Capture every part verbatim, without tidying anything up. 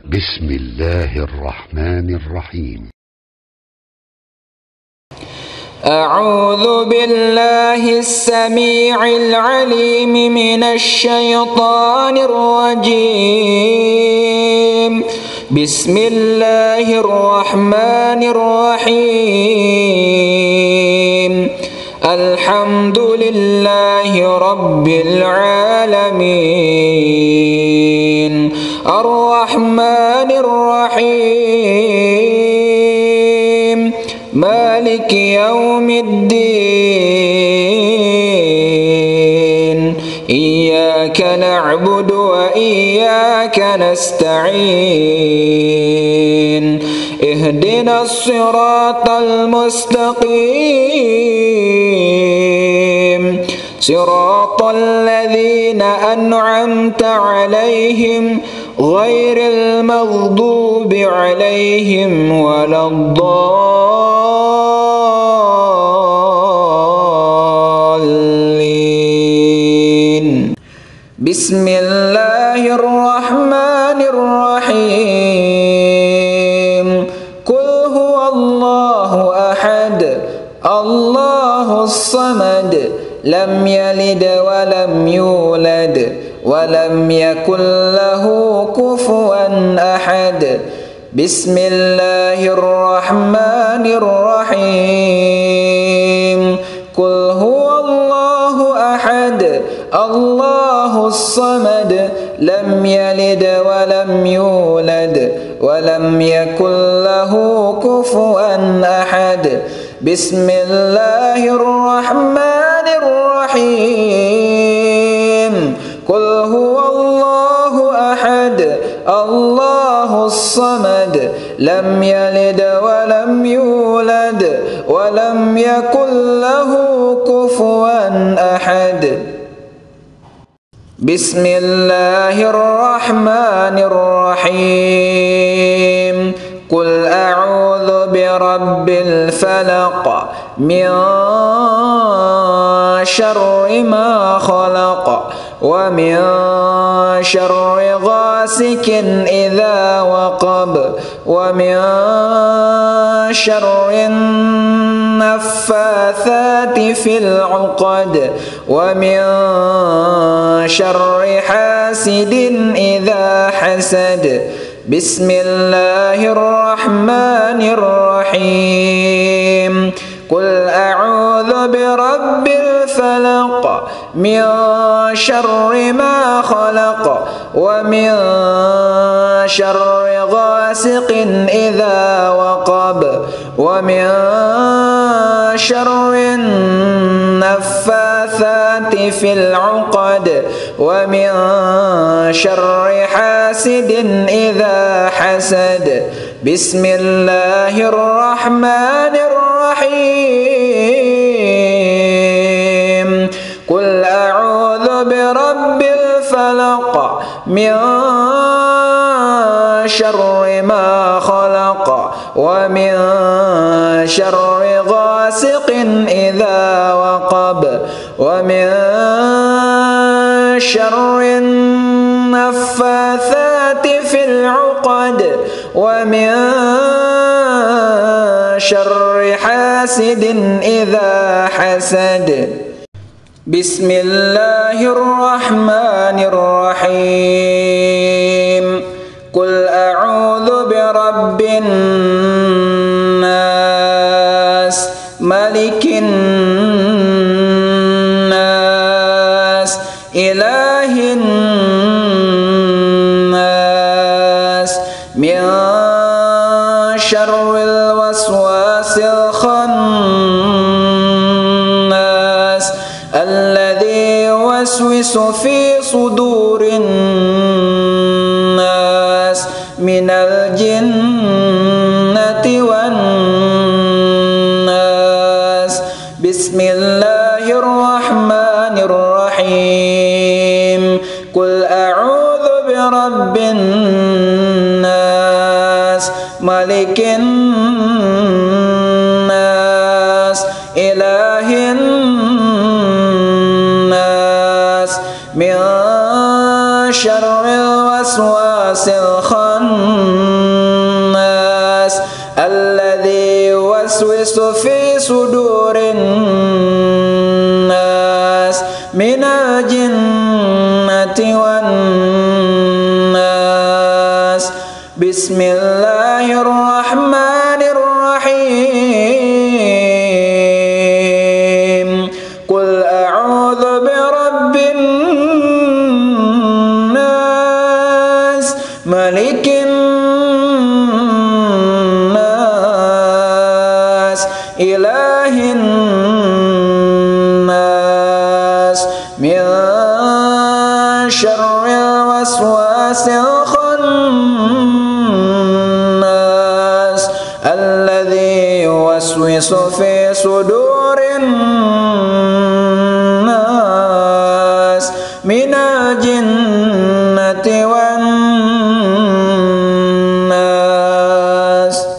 بسم الله الرحمن الرحيم. أعوذ بالله السميع العليم من الشيطان الرجيم. بسم الله الرحمن الرحيم. الحمد لله رب العالمين الرحمن الرحيم مالك يوم الدين إياك نعبد وإياك نستعين اهدنا الصراط المستقيم صراط الذين أنعمت عليهم غير المغضوب عليهم ولا الضالين. بسم الله الرحمن الرحيم. قل هو الله أحد الله الصمد لم يلد ولم يولد ولم يكن له كفوا أحد. بسم الله الرحمن الرحيم. قل هو الله أحد الله الصمد لم يلد ولم يولد ولم يكن له كفوا أحد. بسم الله الرحمن الرحيم. قل هو الله أحد الله الصمد لم يلد ولم يولد ولم يكن له كفوا أحد. بسم الله الرحمن الرحيم. قل أعوذ برب الفلق من شر ما خلق ومن شر غاسق إذا وقب ومن شر النفاثات في العقد ومن شر حاسد إذا حسد. بسم الله الرحمن الرحيم. قل أعوذ برب الفلق من شر ما خلق ومن شر غاسق إذا وقب ومن شر النفاثات في العقد ومن شر حاسد إذا حسد. بسم الله الرحمن الرحيم. قل أعوذ برب الفلق من شر ما خلق ومن شر غاسق إذا وقب ومن شر النفاثات في العقد ومن شر حاسد إذا حسد. بسم الله الرحمن الرحيم. قل أعوذ برب الناس ملك الناس إله الناس من شر الوسواس الخناس الذي يوسوس في صدور الناس من الجنة والناس. بسم الله الرحمن الرحيم. قل أعوذ برب الناس ملك الناس إله الناس من شر الوسواس الخناس الناس الذي يوسوس في صدور الناس من الجنة والناس. بسم الله الرحمن الرحيم. قل أعوذ برب الناس ملك الناس إله الناس من شر الوسواس الخناس الذي يوسوس في صدور الناس من الجنة والناس.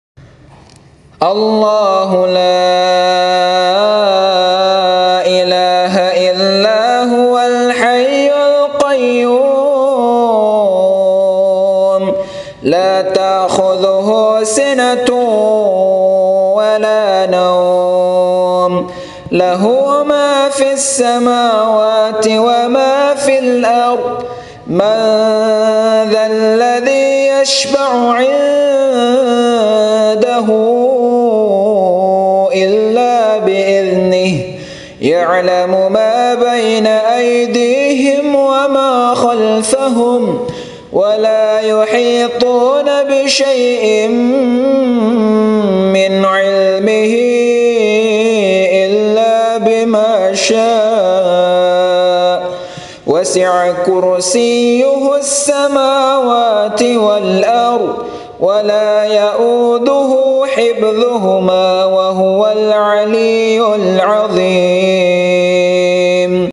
الله لا إله إلا هو الحي القيوم لا تأخذه سنة ولا نوم له ما في السماوات وما في الأرض. من ذا الذي يشفع عنده إلا بإذنه يعلم ما بين أيديهم وما خلفهم ولا يحيطون بشيء من علمه إلا بما شاء وسع كرسيه السماوات والأرض ولا يؤوده حفظهما وهو العلي العظيم.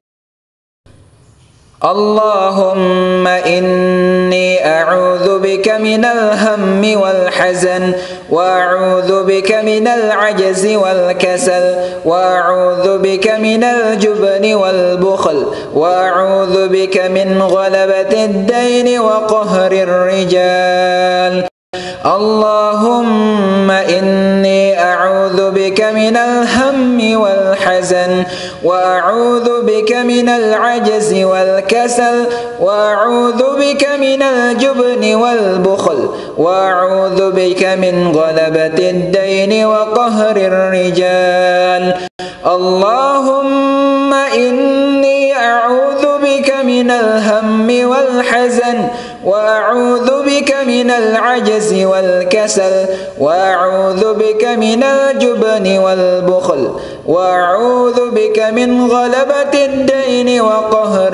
اللهم إني أعوذ بك من الهم والحزن وأعوذ بك من العجز والكسل وأعوذ بك من الجبن والبخل وأعوذ بك من غلبة الدين وقهر الرجال. اللهم إني أعوذ بك من الهم والحزن وأعوذ بك من العجز والكسل وأعوذ بك من الجبن والبخل وأعوذ بك من غلبة الدين وقهر الرجال. اللهم إني أعوذ بك من الهم والحزن وأعوذ بك من العجز والكسل وأعوذ بك من الجبن والبخل وأعوذ بك من غلبة الدين وقهر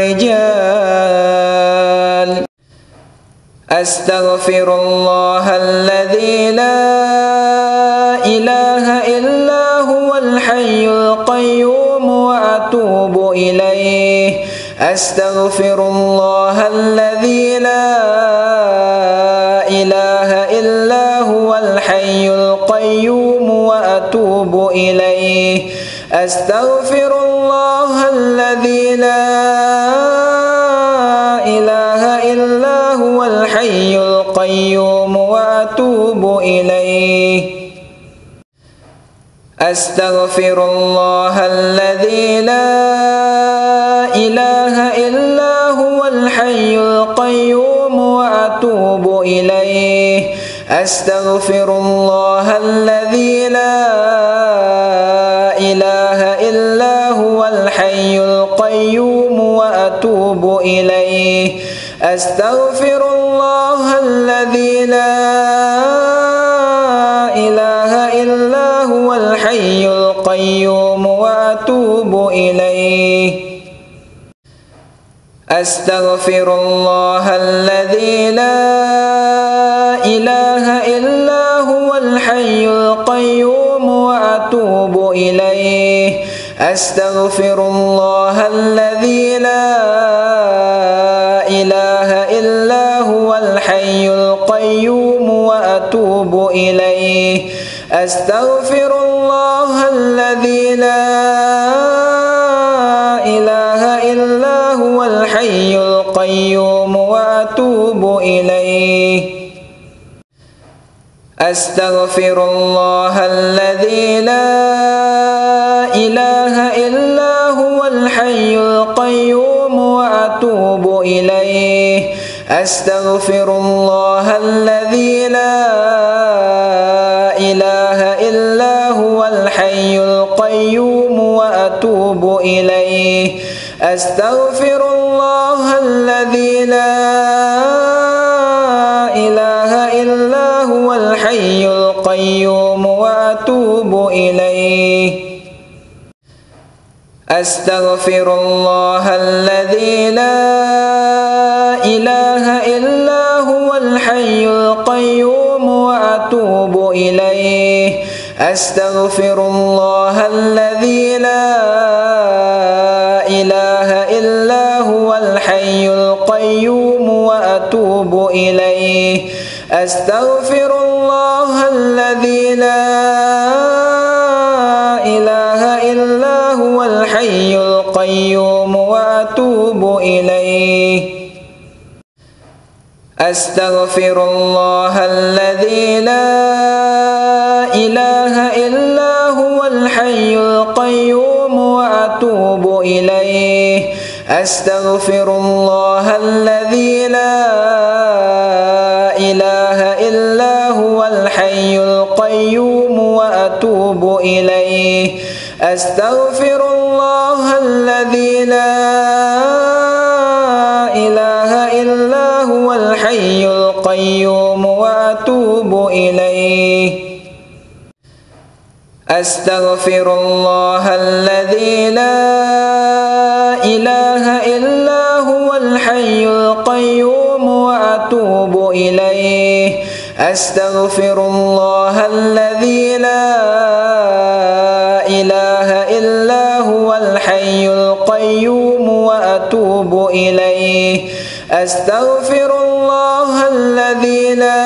الرجال. أستغفر الله الذي لا إله إلا هو الحي القيوم وأتوب إليه. أستغفر الله الذي لا إله إلا هو الحي القيوم وأتوب إليه. أستغفر الله الذي لا إله إلا هو الحي القيوم وأتوب إليه. أستغفر الله الذي لا إله إلا هو الحي القيوم وأتوب إليه. أستغفر الله الذي لا إله إلا هو الحي القيوم وأتوب إليه. أستغفر الله الذي لا إله إلا هو الحي القيوم وأتوب إليه. أستغفر الله الذي لا إله إلا هو الحي القيوم وأتوب إليه. أستغفر الله الذي لا إله إلا هو الحي القيوم وأتوب إليه. أستغفر الله الذي لا إله إلا هو الحي القيوم وأتوب إليه. إليه أستغفر الله الذي لا إله إلا هو الحي القيوم وأتوب إليه أستغفر الله الذي لا إله إلا هو الحي القيوم وأتوب إليه أستغفر الله الذي لا إله إلا هو الحي القيوم وأتوب إليه أستغفر الله الذي لا إله إلا هو الحي القيوم وأتوب إليه أستغفر الله الذي لا إله إلا هو الحي القيوم وأتوب إليه أستغفر الله الذي لا إله إلا هو الحي القيوم وأتوب إليه أستغفر الله الذي لا إله إلا هو الحي القيوم وأتوب إليه أستغفر الله الذي لا إله إلا هو الحي القيوم وأتوب إليه أستغفر الله الذي لا إله إلا هو الحي القيوم وأتوب إليه أستغفر الله الذي لا إله إلا هو الحي القيوم وأتوب إليه أستغفر الله الذي لا إله إلا هو الحي القيوم وأتوب إليه أستغفر الله الذي لا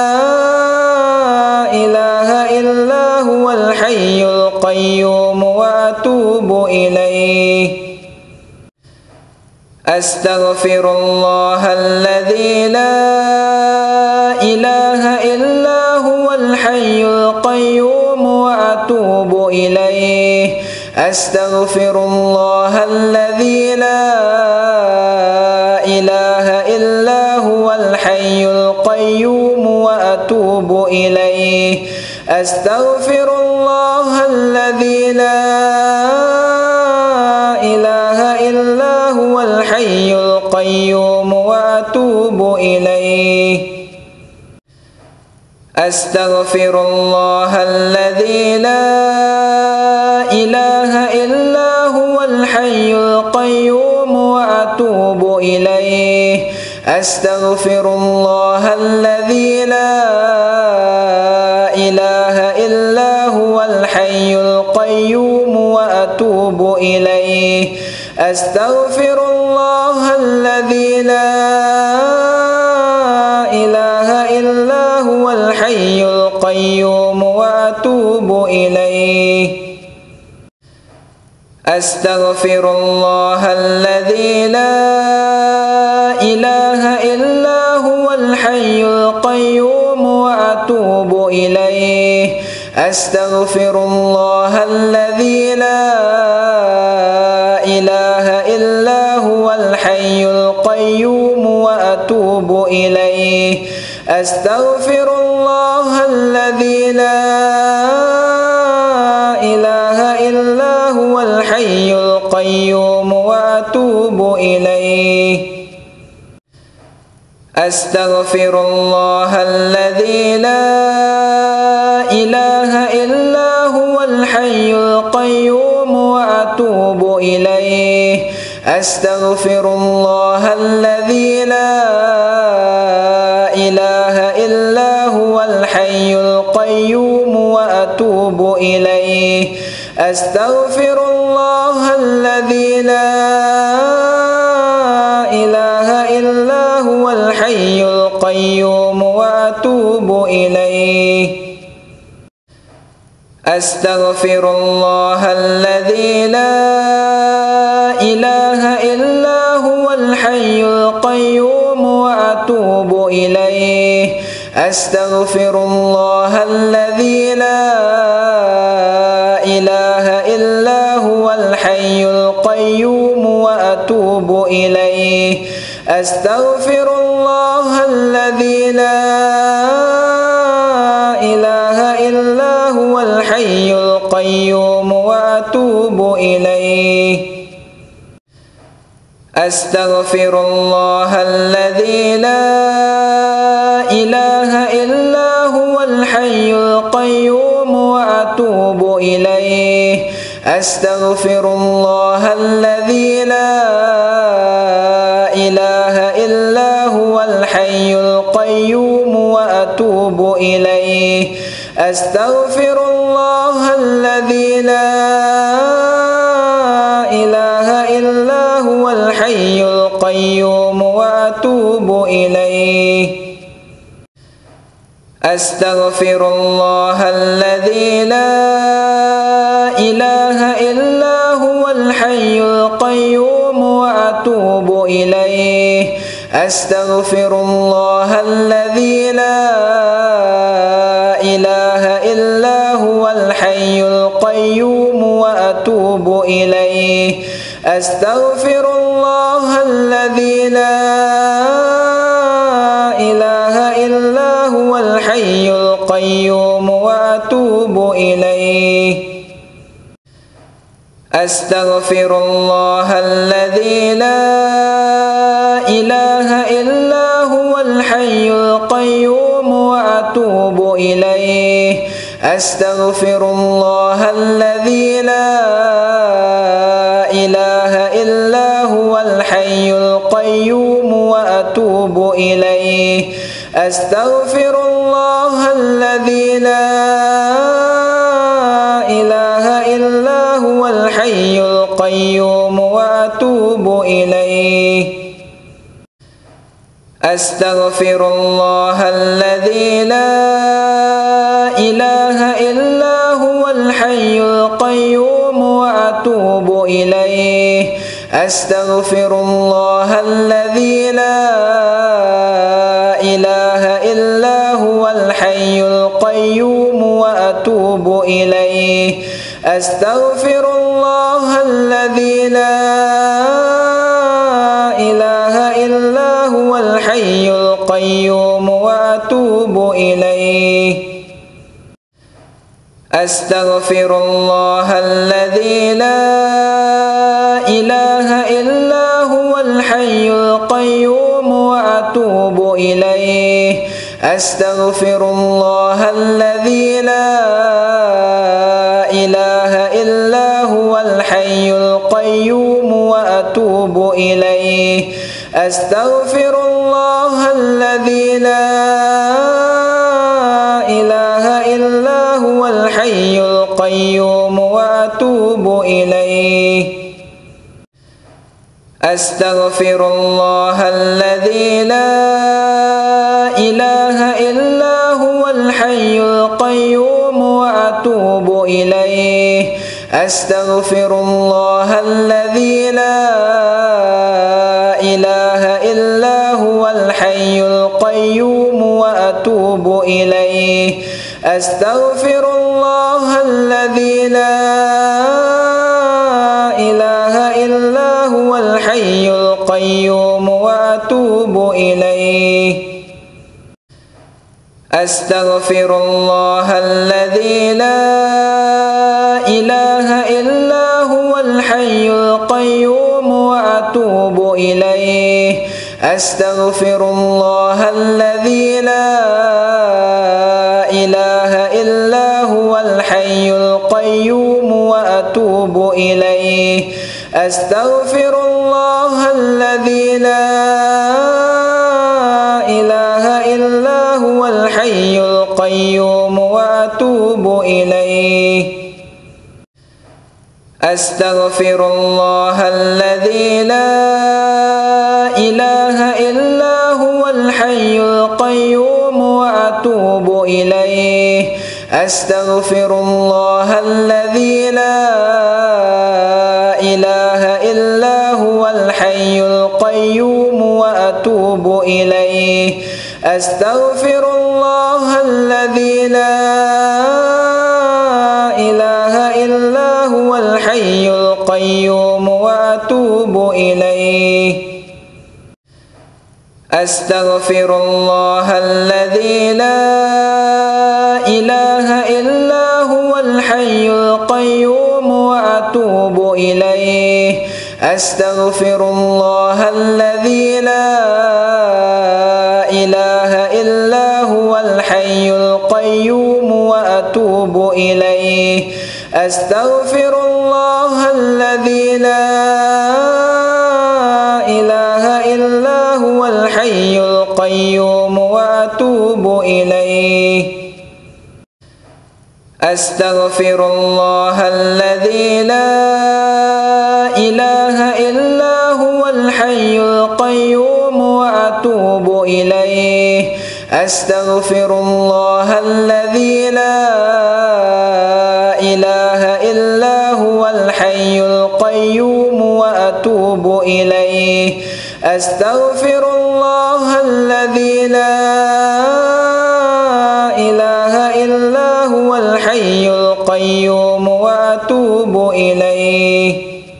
إله إلا هو الحي القيوم وأتوب إليه أستغفر الله الذي لا إله إلا هو الحي القيوم وأتوب إليه أستغفر الله الذي لا إله إلا هو الحي القيوم وأتوب إليه أستغفر الله الذي لا إله إلا هو الحي القيوم وأتوب إليه أستغفر الله الذي لا إله إلا هو الحي القيوم وأتوب إليه أستغفر الله الذي لا إله إلا هو الحي القيوم وأتوب إليه أستغفر الله الذي لا إله إلا هو الحي القيوم وأتوب إليه أستغفر الله الذي لا إله إلا هو الحي القيوم وأتوب إليه أستغفر الله الذي لا إله إلا هو الحي القيوم وأتوب إليه أستغفر الله الذي لا إله إلا هو الحي القيوم وأتوب إليه أستغفر الله الذي لا إله إلا هو الحي القيوم وأتوب إليه أستغفر الله الذي لا إله إلا هو الحي القيوم وأتوب إليه أستغفر الله الذي لا إله إلا هو الحي القيوم وأتوب إليه أستغفر الله الذي لا إله إلا هو الحي القيوم وأتوب إليه إليه أستغفر الله الذي لا إله إلا هو الحي القيوم وأتوب إليه أستغفر الله الذي لا إله إلا هو الحي القيوم وأتوب إليه أستغفر الله الذي لا إله إلا هو الحي القيوم وأتوب إليه أستغفر الله الذي لا إله إلا هو الحي القيوم وأتوب إليه أستغفر الله الذي لا إله إلا هو الحي القيوم وأتوب إليه أستغفر الله الذي لا إله إلا هو الحي القيوم وأتوب إليه أستغفر الله الذي لا إله إلا هو الحي القيوم وأتوب إليه أستغفر الله الذي لا إله إلا هو الحي القيوم وأتوب إليه أستغفر الله الذي لا إله إلا هو الحي القيوم وأتوب إليه أستغفر الله الذي لا إله إلا هو الحي القيوم وأتوب إليه أستغفر الله الذي لا إله إلا هو الحي القيوم وأتوب إليه أستغفر الله الذي لا إله إلا هو الحي القيوم وأتوب إليه أستغفر الله الذي لا إله إلا هو الحي القيوم وأتوب إليه أستغفر الله الذي لا إله إلا هو الحي القيوم وأتوب إليه أستغفر الله الذي لا إله إلا هو الحي القيوم وأتوب إليه أستغفر الله الذي لا إله إلا هو الحي القيوم وأتوب إليه أستغفر الله الذي لا إله إلا هو الحي القيوم وأتوب إليه أستغفر الله الذي لا إله إلا هو الحي القيوم وأتوب إليه أستغفر الله الذي لا إله إلا هو الحي القيوم وأتوب إليه أستغفر الله الذي لا إله إلا هو الحي القيوم وأتوب إليه أستغفر الله الذي لا إله إلا هو الحي القيوم وأتوب إليه أستغفر الله الذي لا إله إلا هو الحي القيوم وأتوب إليه أستغفر الله الذي لا إله إلا هو الحي القيوم وأتوب إليه أستغفر الله الذي لا إله إلا هو الحي القيوم وأتوب إليه أستغفر الله الذي لا إله إلا هو الحي القيوم وأتوب إليه أستغفر الله الذي لا إله إلا هو الحي القيوم وأتوب إليه أستغفر الله الذي لا إله إلا هو الحي القيوم وأتوب إليه أستغفر الله الذي لا إله إلا هو الحي القيوم وأتوب إليه أستغفر الله الذي لا إله إلا هو الحي القيوم وأتوب إليه أستغفر الله الذي لا إله إلا هو الحي القيوم وأتوب إليه أستغفر الله الذي لا إله إلا هو الحي القيوم وأتوب إليه أستغفر الله الذي لا إله إلا هو الحي القيوم وأتوب إليه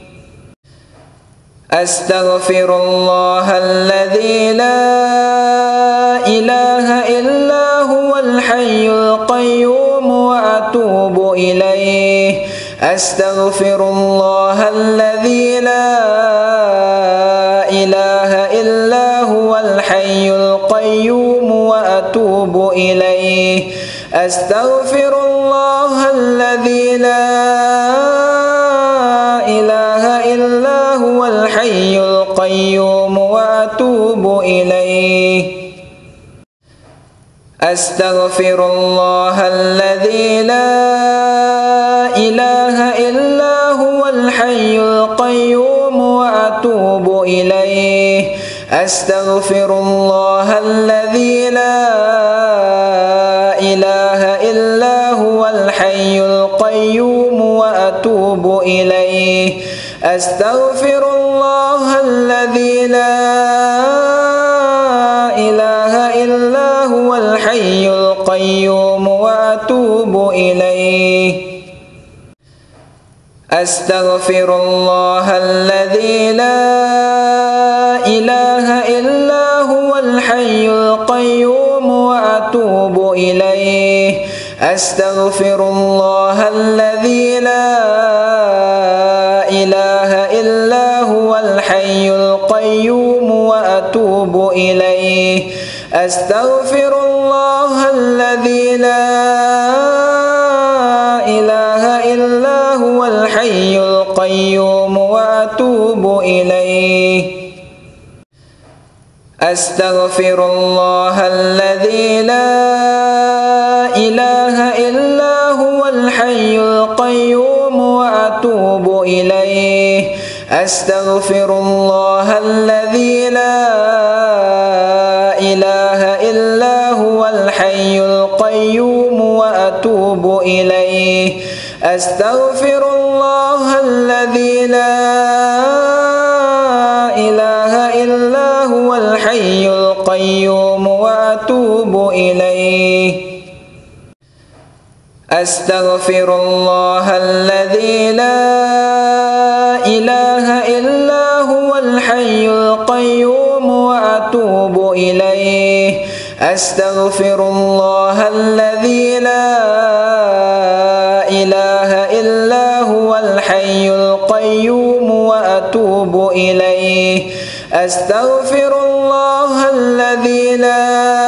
أستغفر الله الذي لا إله إلا هو الحي القيوم وأتوب إليه أستغفر الله الذي لا إله إلا هو الحي القيوم وأتوب إليه أستغفر الله الذي لا إله إلا هو الحي القيوم وأتوب إليه أستغفر الله الذي لا إله إلا هو الحي القيوم وأتوب إليه أستغفر الله الذي لا إله إلا هو الحي القيوم وأتوب إليه أستغفر الله الذي لا إله إلا هو الحي القيوم وأتوب إليه أستغفر الله الذي لا إله إلا هو الحي القيوم وأتوب إليه أستغفر الله الذي لا إله إلا هو الحي القيوم وأتوب إليه أستغفر الله الذي لا إله إلا هو الحي القيوم وأتوب إليه أستغفر الله الذي لا إله إلا هو الحي القيوم وأتوب إليه أستغفر الله الذي لا إله إلا هو الحي القيوم وأتوب إليه أستغفر الله الذي لا إله إلا هو الحي القيوم وأتوب إليه أستغفر الله الذي لا إله إلا هو الحي القيوم وأتوب إليه أستغفر الله الذي لا إله إلا هو الحي القيوم وأتوب إليه أستغفر الله الذي لا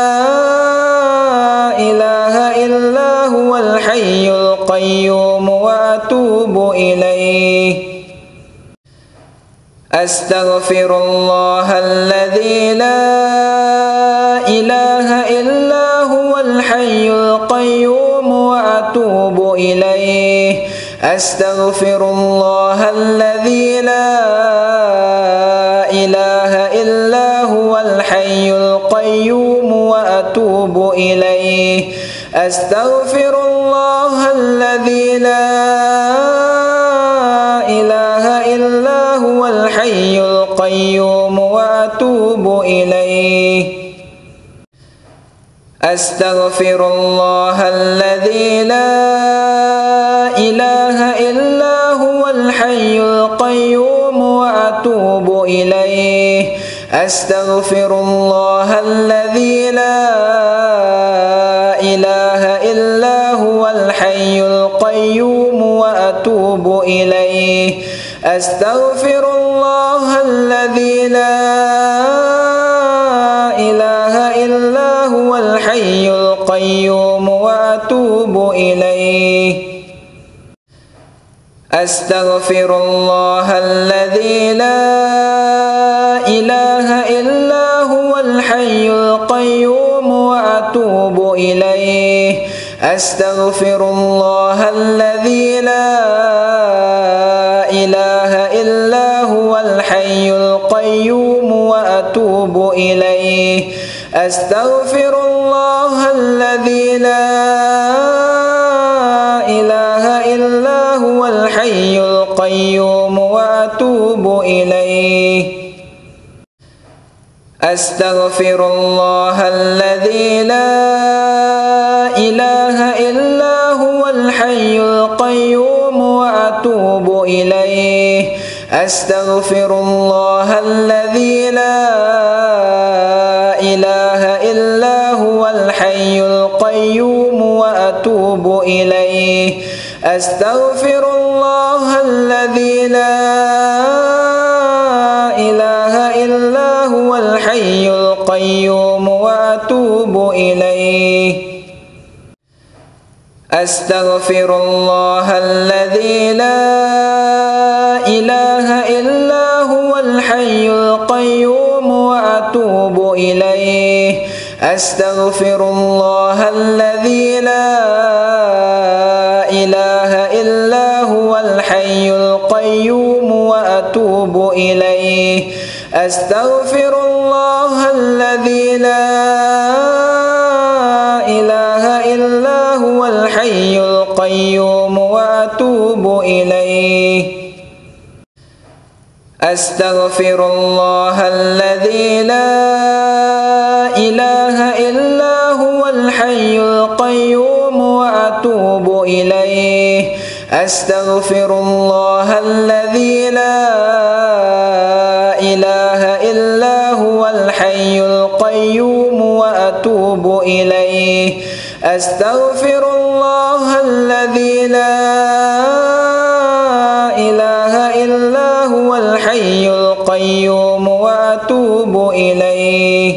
إله إلا هو الحي القيوم وأتوب إليه أستغفر الله الذي لا إله إلا هو الحي القيوم وأتوب إليه أستغفر الله الذي لا إله إلا هو الحي القيوم وأتوب إليه أستغفر الله الذي لا إله إلا هو الحي القيوم وأتوب إليه أستغفر الله الذي لا إله إلا هو الحي القيوم وأتوب إليه أستغفر الله الذي لا إله إلا هو الحي القيوم وأتوب إليه أستغفر الله الذي لا إله إلا هو الحي القيوم وأتوب إليه أستغفر الله الذي لا إله إلا هو الحي القيوم وأتوب إليه أستغفر الله الذي لا إله إلا هو الحي القيوم وأتوب إليه أستغفر الله الذي لا إله إلا هو الحي القيوم وأتوب إليه أستغفر الله الذي لا إله إلا هو الحي القيوم وأتوب إليه أستغفر الله الذي لا إله إلا هو الحي القيوم وأتوب إليه أستغفر الله الذي لا إله إلا هو الحي القيوم وأتوب إليه أستغفر الله الذي لا إله إلا هو الحي القيوم وأتوب إليه أستغفر الله الذي لا إله إلا هو الحي القيوم وأتوب إليه أستغفر الله الذي لا إله إلا هو الحي القيوم وأتوب إليه أستغفر الله الذي لا إله إلا هو الحي القيوم وأتوب إليه أستغفر الله الذي لا إله إلا هو الحي القيوم وأتوب إليه أستغفر الله الذي لا إله إلا هو الحي القيوم وأتوب إليه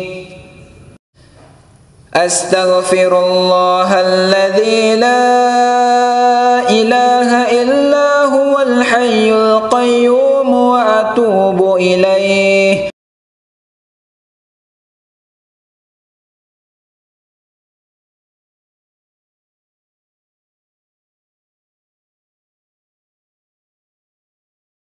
أستغفر الله الذي لا إله إلا هو الحي القيوم